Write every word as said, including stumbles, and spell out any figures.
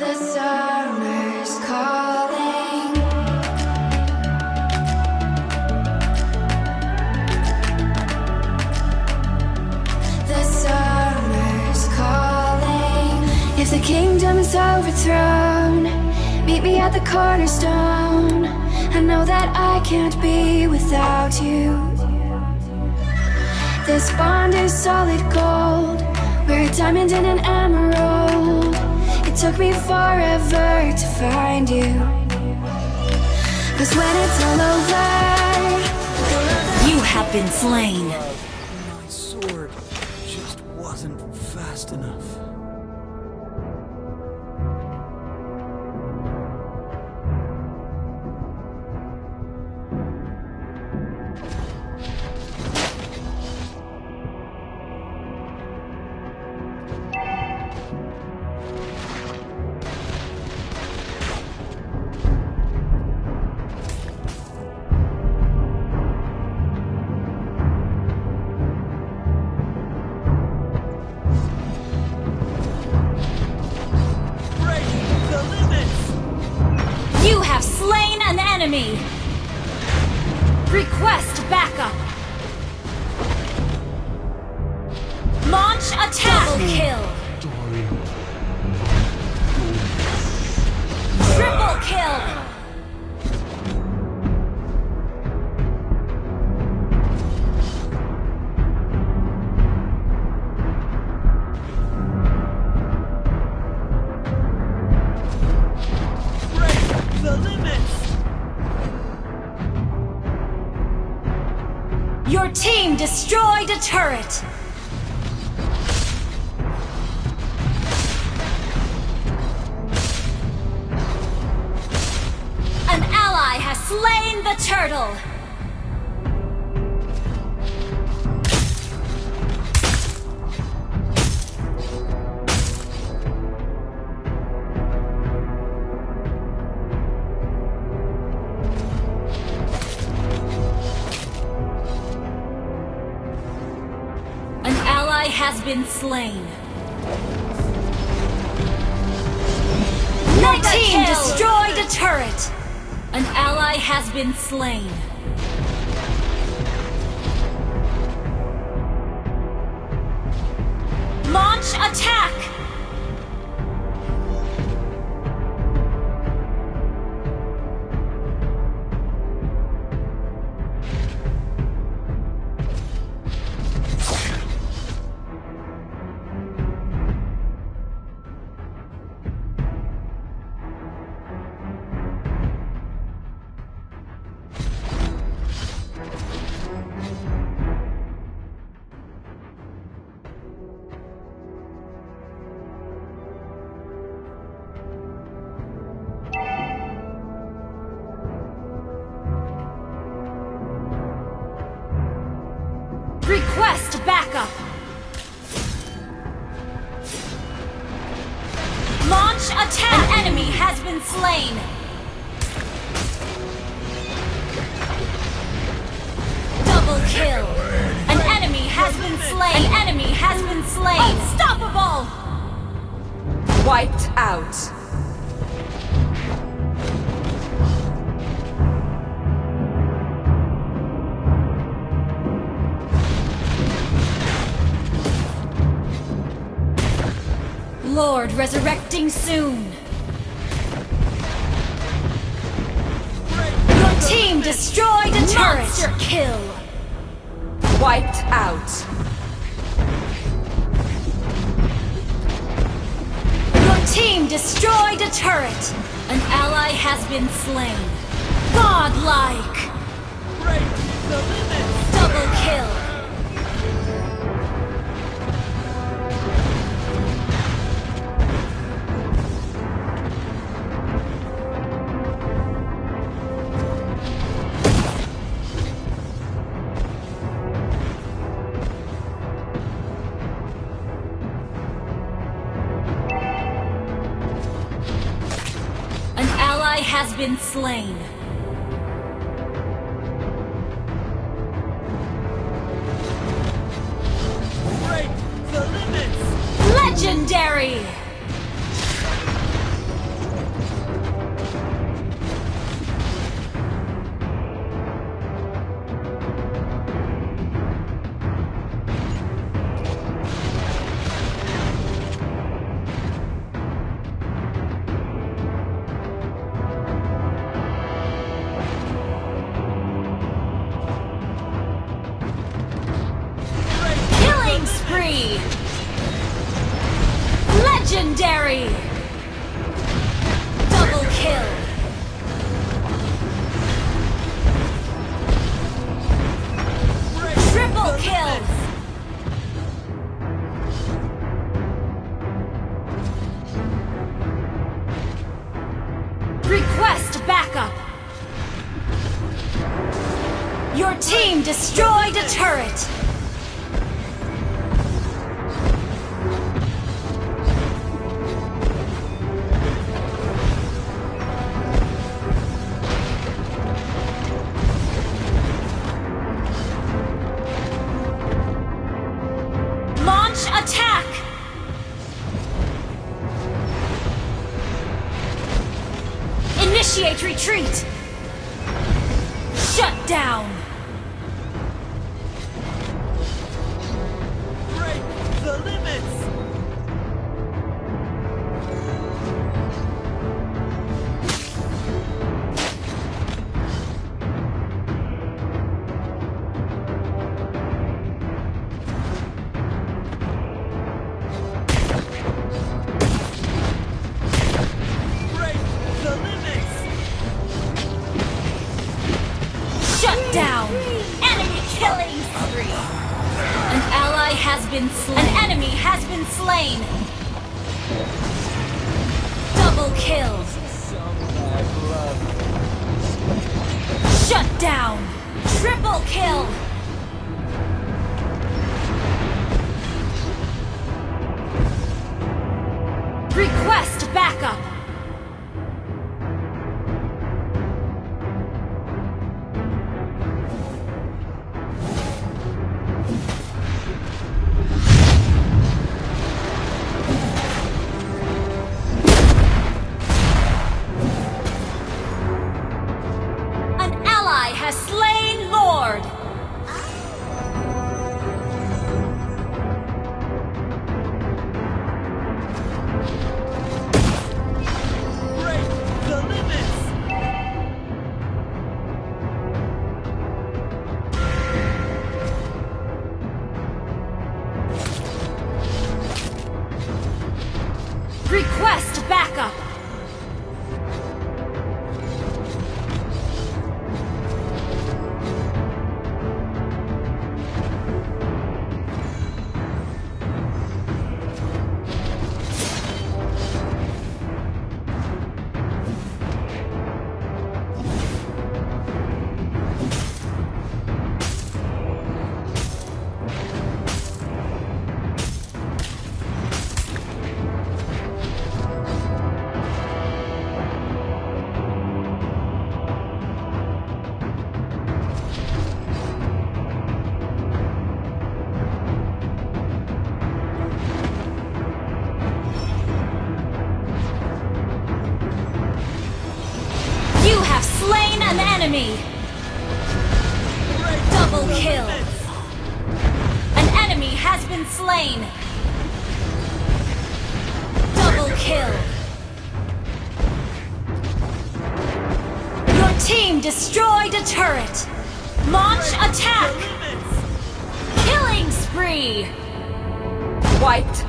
The summer's calling. The summer's calling. If the kingdom is overthrown, meet me at the cornerstone. I know that I can't be without you. This bond is solid gold. We're a diamond and an emerald. It took me forever to find you. Cause when it's all over, you have been slain. My sword just wasn't fast enough. Enemy. Request backup. Launch attack. Double kill. Triple kill. Break the limits. Your team destroyed a turret! An ally has slain the turtle! Has been slain. Your team destroyed a turret. An ally has been slain. Launch attack. Request backup! Launch attack! An enemy has been slain! Double kill! An enemy has been slain! An enemy has been slain! Unstoppable! Wiped out. Lord resurrecting soon. Your team destroyed a turret. Monster kill. Wiped out. Your team destroyed a turret. An ally has been slain. Godlike. Break the limits. Double kill. Has been slain. Break the limits. Legendary. spree! Legendary! Double kill! Triple kill! Request backup! Your team destroyed a turret! Launch attack! Initiate retreat! Shut down! Break the limits! Break the limits! Shut down! Enemy killing spree! An ally has been slain. An enemy has been slain! Double kill! Shut down! Triple kill! Request backup! An ally has slain Lord! Break the limits! Request backup! You have slain an enemy! Break Double the kill! limits! An enemy has been slain! Double kill! Your team destroyed a turret! Launch attack! The limits! Killing spree! Wiped